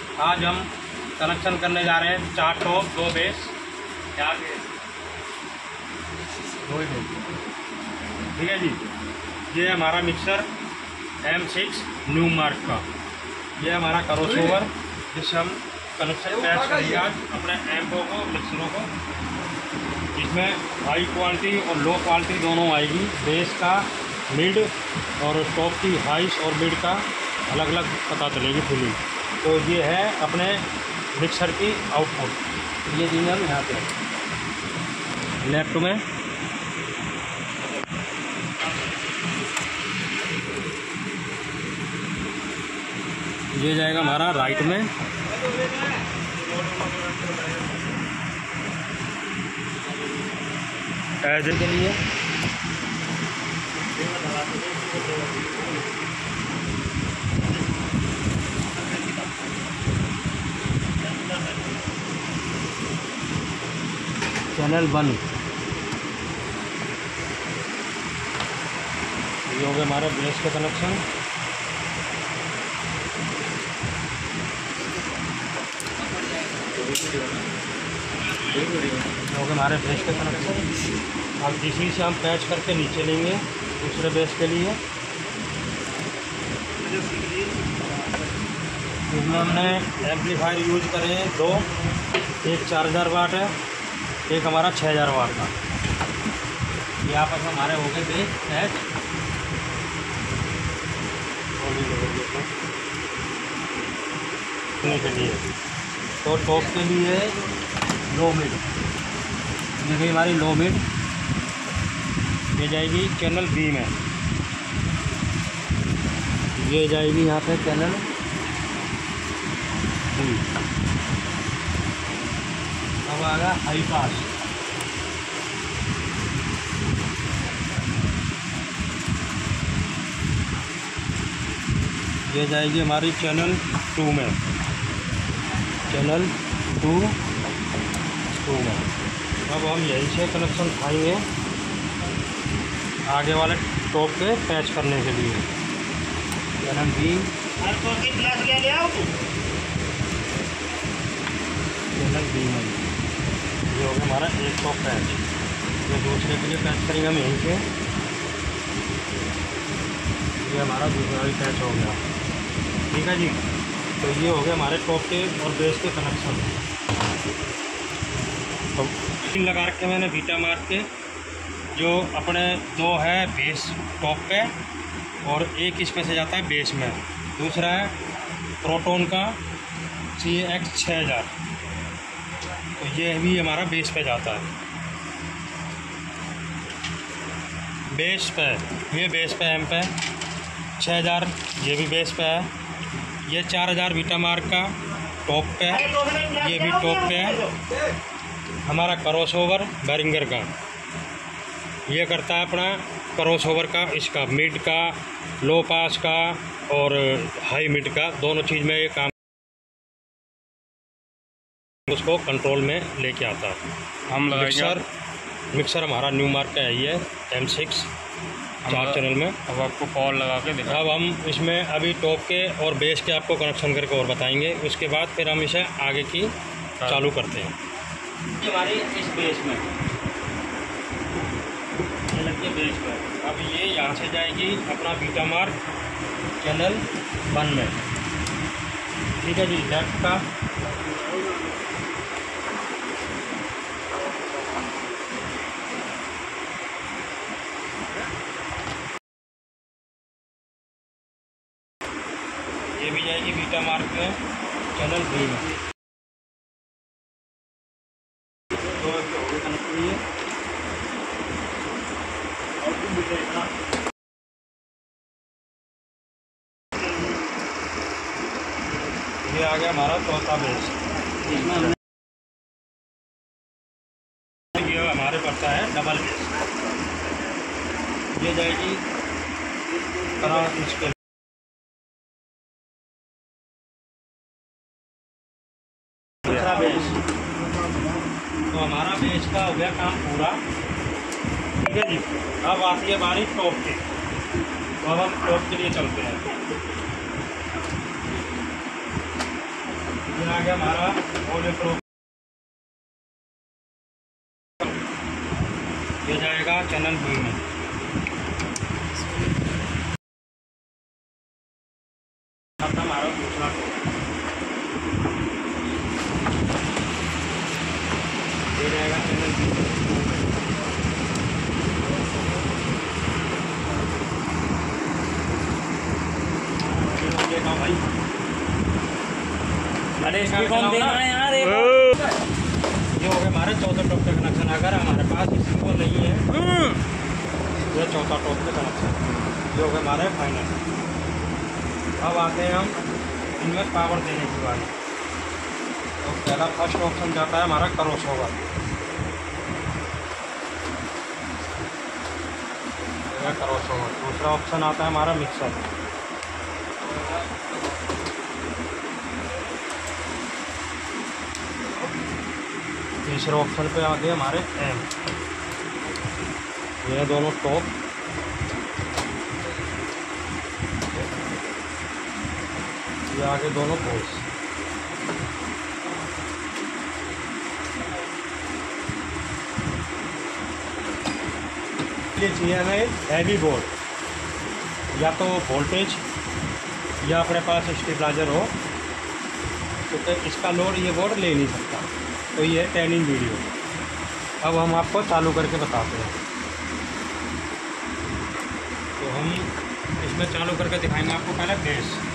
आज हम कनेक्शन करने जा रहे हैं 4 टॉप 2 बेस, ठीक है जी। ये हमारा मिक्सर M6 न्यू मार्क का, ये हमारा क्रॉसओवर जिससे हम कनेक्शन पैच करेंगे आज अपने एम्पों को, मिक्सरों को। इसमें हाई क्वालिटी और लो क्वालिटी दोनों आएगी। बेस का, मिड और टॉप की हाइस और मिड का अलग अलग पता चलेगी फीलिंग। तो ये है अपने मिक्सर की आउटपुट। ये दिन हम यहाँ पे लेफ्ट में, ये जाएगा हमारा राइट में, एज के लिए। चैनल 1 ये हो गया हमारे बेस का कनेक्शन। हो गया हमारे बेस का कनेक्शन। अब इसी से हम पैच करके नीचे लेंगे दूसरे बेस के लिए। इसमें हमने एम्पलीफायर यूज करे हैं 2, एक 4000 वाट है, एक हमारा 6000 वाट का। ये आपस में हमारे हो गए बेस पैच के लिए। तो टॉप के लिए लो मिड, ये गई हमारी लो मिड, ये जाएगी चैनल B में। ये जाएगी यहाँ पे चैनल B। अब आ गया हाई पास, ये जाएगी हमारी चैनल 2 में, चैनल 2 में। अब हम यहीं से कनेक्शन खाएंगे आगे वाले टॉप पे पैच करने के लिए। चैनल B, चैनल B में ये हो गया हमारा एक टॉप पैच। ये दूसरे के लिए पैच करेंगे हम यहीं से। ये हमारा दूसरा भी पैच हो गया, ठीक है जी। तो ये हो गया हमारे टॉप के और बेस के कनेक्शन। तो पिन लगा रखे मैंने बीटा मार्क के, जो अपने 2 है बेस टॉप पे और एक इसमें से जाता है बेस में। दूसरा है प्रोटोन का CX 6000, तो ये भी हमारा बेस पे जाता है। बेस पे ये बेस पे एम्प है, 6000 ये भी बेस पे है। ये 4000 बीटा मार्क का टॉप पे है, ये भी टॉप पे है। हमारा क्रॉसओवर बैरिंगर का, ये करता है अपना क्रॉसओवर का, इसका मिड का, लो पास का और हाई मिड का, दोनों चीज़ में ये काम उसको कंट्रोल में लेके आता है। हम मिक्सर हमारा न्यू मार्क का है, ये M6 4 चैनल में। अब आपको कॉल लगा के दिखा। अब हम इसमें अभी टॉप के और बेस के आपको कनेक्शन करके और बताएंगे, उसके बाद फिर हम इसे आगे की चालू करते हैं। हमारी इस बेस में ये लगती है बेस पर। अब ये यहाँ से जाएगी अपना बीटा मार्क चैनल 1 में, ठीक है जी। लेफ्ट का ये भी जाएगी बीटा मार्क में चैनल B में। तो ये आ गया हमारा चौथा बेस। इसमें हमने ये हमारे पड़ता है डबल बेस, ये जाएगी इसके दूसरा बेस। तो हमारा बेस का हो गया काम पूरा, ठीक है जी। अब आती है बारी टॉप की, तो अब हम टॉप के लिए चलते हैं। ये आ गया हमारा ऑडियो प्रो, ये जाएगा चैनल बी में। अब हमारा दूसरा ये जाएगा चैनल बी में। भाई अरे इसकी कौन देना है यार, ये हो गया हमारे चौथा टॉप का कनेक्शन। अगर हमारे पास इसी को नहीं है, ये चौथा टॉप का कनेक्शन, ये हो गया हमारे फाइनल। अब आते हैं हम इनमें पावर देने की बात। तो पहला फर्स्ट ऑप्शन जाता है हमारा क्रॉसओवर, क्रॉसओवर। दूसरा ऑप्शन आता है हमारा मिक्सर, तीसरे ऑप्शन पे आ गए हमारे एम। ये दोनों टॉप, ये आगे दोनों बोर्ड्स। ये चाहिए हमें हैवी बोर्ड, या तो वोल्टेज या अपने पास स्टेबलाइजर हो, तो इसका लोड ये बोर्ड ले नहीं सकता। तो ये है 10 इन वीडियो। अब हम आपको चालू करके बताते हैं। तो हम इसमें चालू करके दिखाएंगे आपको पहले बेस।